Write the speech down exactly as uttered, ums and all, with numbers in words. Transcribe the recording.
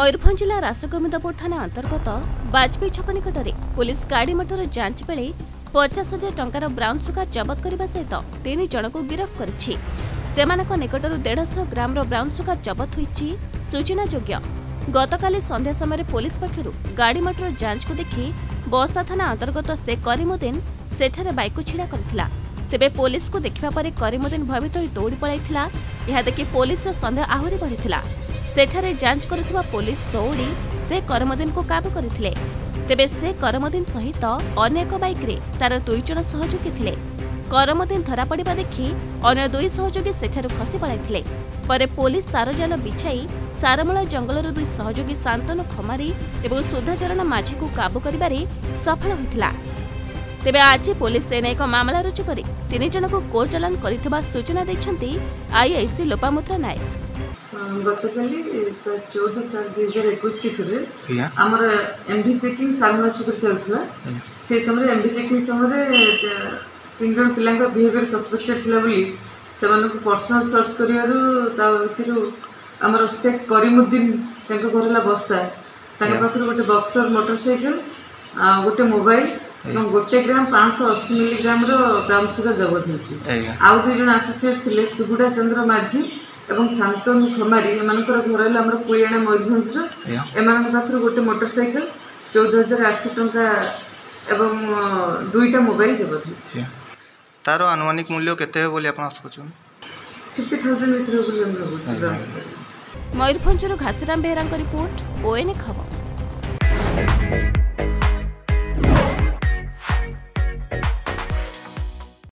मयूरभंज जिला रासगोविंदपुर थाना अंतर्गत बाजपेयी छक निकट पुलिस गाड़ी मटर जांच बेले पचास हजार टंकार ब्राउन सुगार जबत करने सहित तीन जन को गिरफ्त करिछि। सेमानक निकटरू डेढ़श ग्राम ब्राउन सुगार जबत होइछि। सूचनायोग्य गतकाली संध्या समय पुलिस पक्षरु गाड़ी मटर जांच को देखि बस्ता थाना अंतर्गत से करीमुद्दीन सेठारे बाइक छिड़ा करथिला। तेबे पुलिस को देखिबा परे करीमुद्दीन भयभीत होई दौड़ी पळाइथिला। यहा देखि पुलिस सन्देह आहुरी बढ़िथिला। सेठारे जांच करुवा पुलिस दौड़ी से करीमुद्दीन को काबू करथिले। तेबे से करीमुद्दीन सहित अन्य एक बाइक रे तार दुई जन सहयोगी थिले। करीमुद्दीन धरा पड़िबा देखि अन्य दुई सहयोगी सेठारु खसी पळाइथिले। परे पुलिस तार जाल बिछाई सारमूला जंगलर दुई सहयोगी शांतनु खमारी एवं सुधाचरण माझी को काबू करिबारे सफल होइथिला। तेबे आज पुलिस से एक मामला रुजु करी तीन जन को कोर्ट चालान करिथिबा सूचना दैछंती आईआईसी लोपामुद्रा नायक। गतकाली चौदह सात दुई हजार एक आमर एमडी चेकिंग सालमला छक चलता से समय एमडी चेकिंग समय तीन जन पिला बिहेवियर सस्पेक्टेड थिला बोली से पर्सनल सर्च करू आमर शेख करीमुद्दीन घर बस्ता पाखे गोटे बक्सर मोटरसाइकेल गोटे मोबाइल गोटे ग्राम पाँच सौ अस्सी मिलीग्राम ब्राउन सुगार जबत होती। आउ दुई जन आसोसिएट्स थे सुगुड़ा चंद्र माझी एवं शांतनु खमारी एमानकर घर है पुलियाणा मयूरभंज एमान पाखर गोटे मोटरसाइकेल चौदह हजार आठ टंका एवं दुईटा मोबाइल जबत होती। तार अनुमानिक मूल्य केते बोली आपण सोचन फिफ्टी थाउजेंड भीतर बोली हम मयूरभंजर घासीराम बेहरा रिपोर्ट ओएनए खबर।